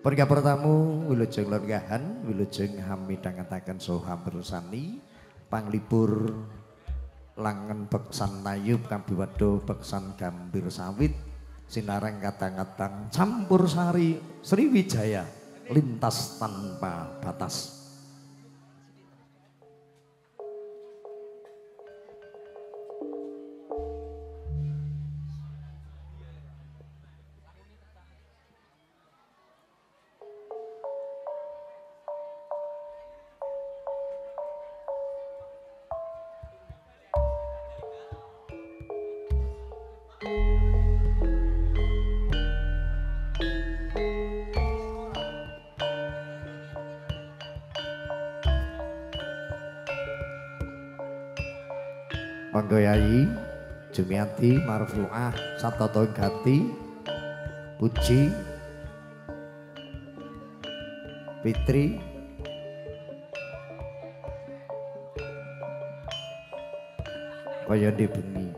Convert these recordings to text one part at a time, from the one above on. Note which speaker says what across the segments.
Speaker 1: Perga pertamu wilujeng lenggahan, wilujeng hamidhangetaken saha bersani, panglipur langen beksan nayub kabiwadha beksan gambir sawit, sinareng kadang-kadang campur sari Sriwijaya lintas tanpa batas. Monggo Yayi Jumiati Marfuah Satata Gati Puji Fitri kaya bengi.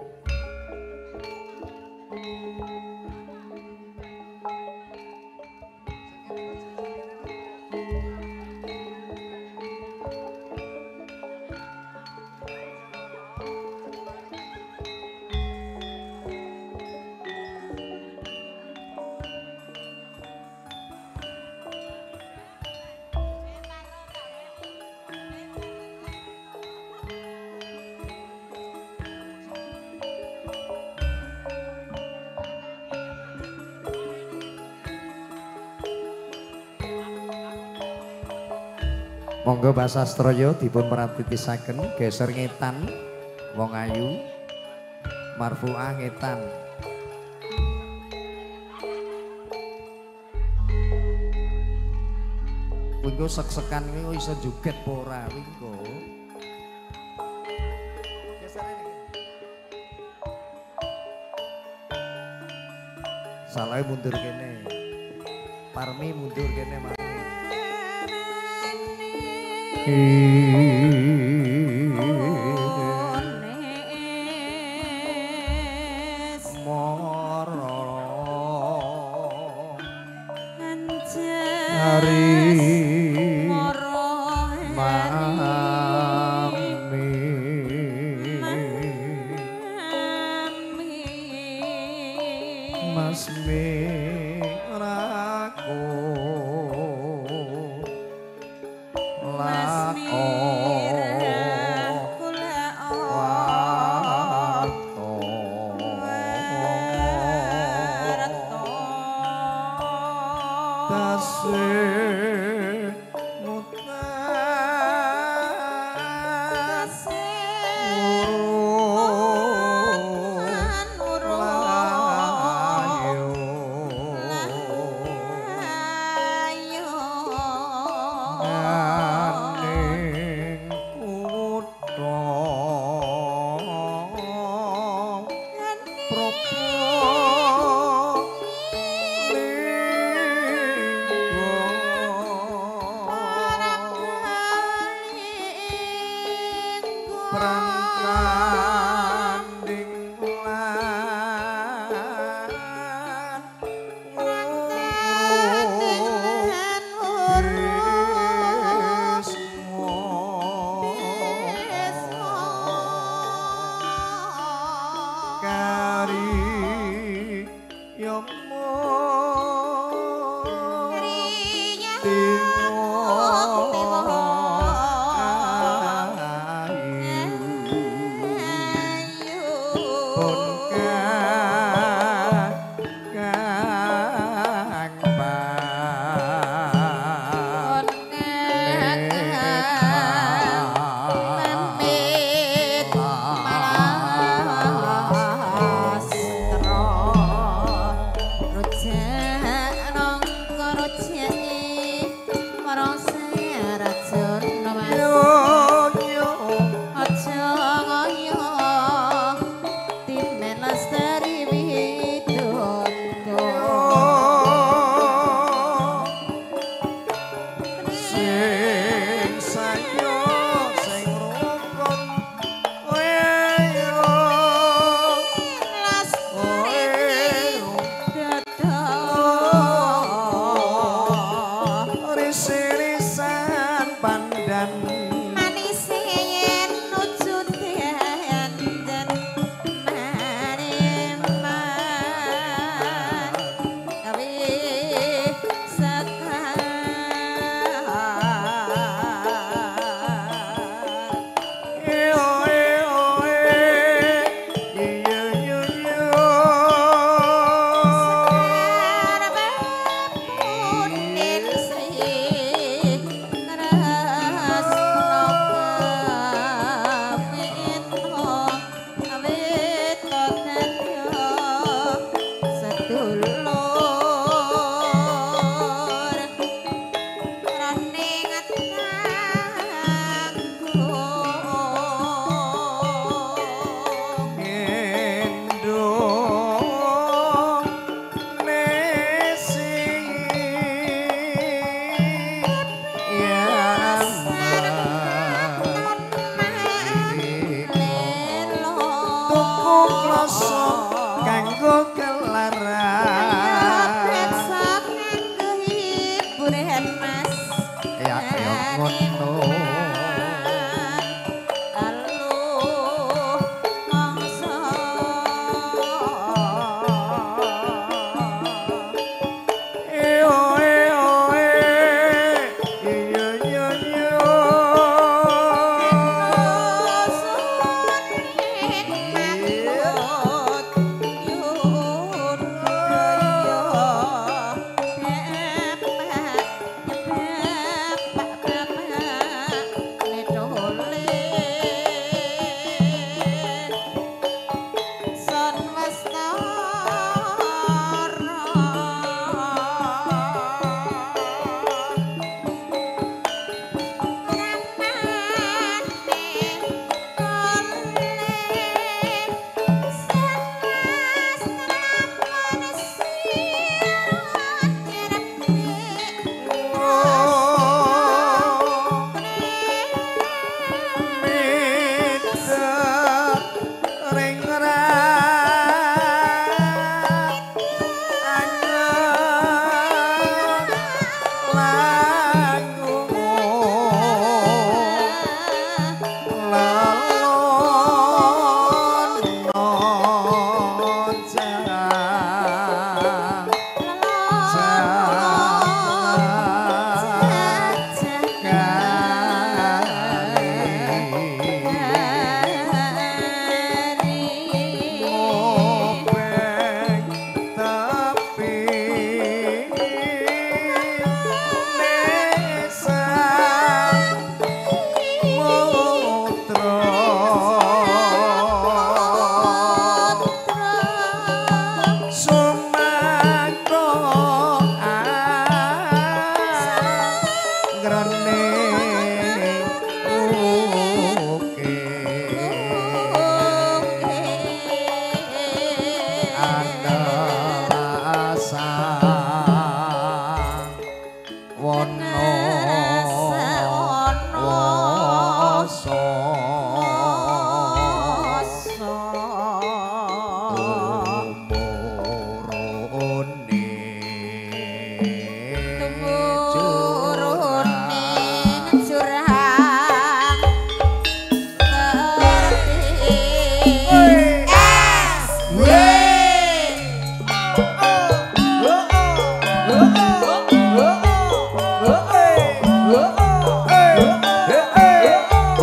Speaker 1: Monggo Pak Sastroyo dipun pratitisaken geser ngetan wong ayu Marfuah ngetan. Wingko sek-sekan iki iso joget apa ora wingko. Salahe mundur kene. Parmi mundur kene Mas.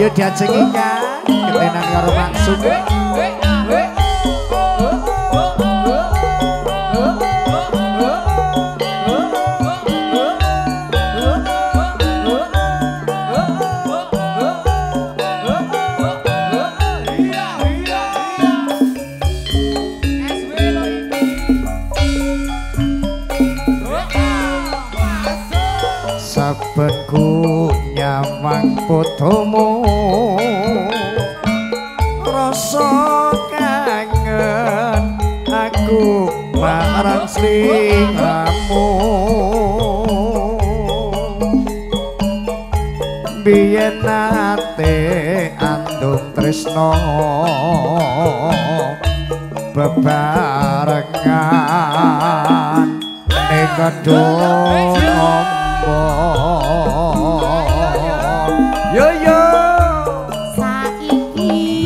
Speaker 1: diajeng Ika ketenan karo maksud sabenku nyawang putumu rasa kangen aku marang sliramu biyen nate andung tresno bebarengan ning kedung yo yo
Speaker 2: saiki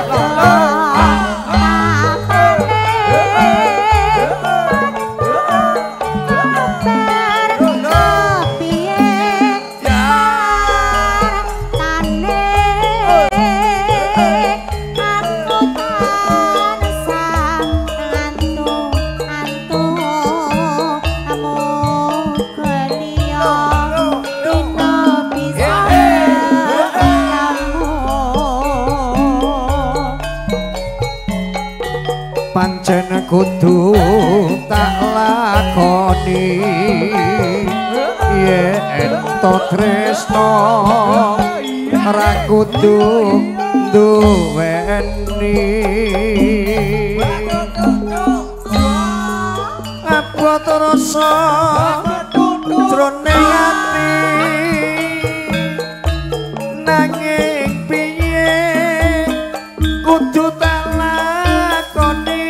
Speaker 1: pancen kudu tak lakoni yen to tresno ra kudu duweni abot rasa jroning ati nanging piye kudu tak lakoni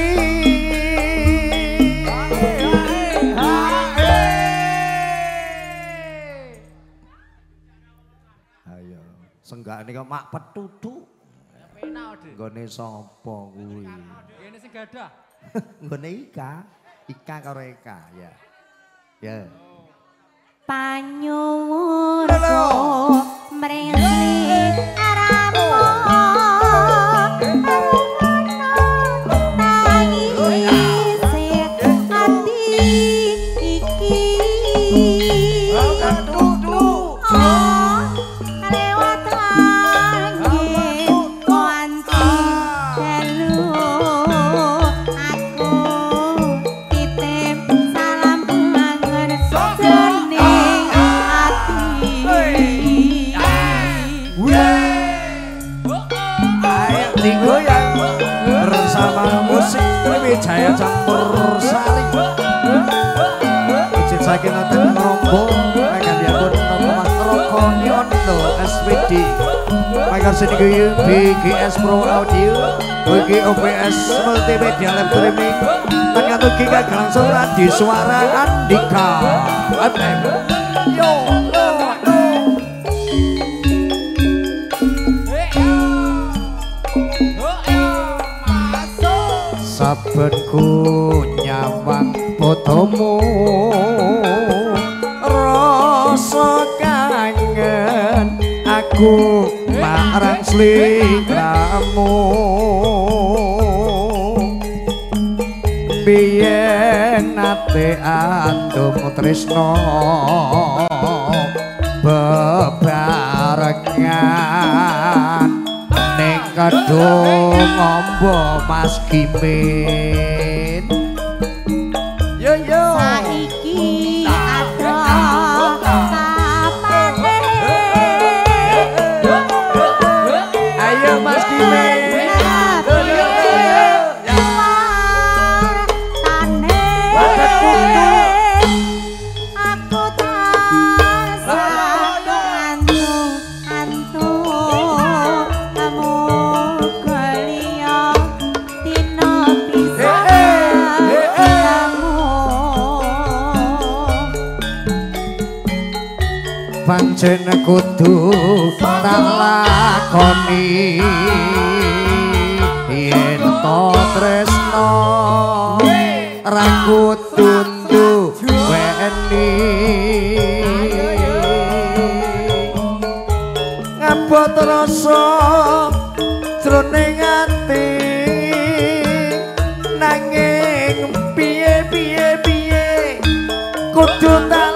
Speaker 1: ayo senggakne kok mak petutu nggone sapa kuwi
Speaker 3: kene sing gadah
Speaker 1: nggone Ika karo Eka ya ya
Speaker 2: panyuwun mrengsi aramu
Speaker 1: Jaya campur sari izin saking nonton rombong akan diatur nama Mas Roko Nyondo SPD Michael Sinigoyu BGS Pro Audio Bagi OPS Multimedia Lab Streaming Tanyatuki Kagalang Surat di Suara Andika FM Yo sabenku nyawang fotomu rasa kangen aku marang sliramu biyen nate andung tresno bebarengan ning kedung ngombo Mas Gimin yo yo
Speaker 2: saiki ado kapane
Speaker 1: ayo Mas Gimin pancen kudu tak lakoni yen to tresno ra kudu duweni bobot rasa jroning ati nanging piye kudu tak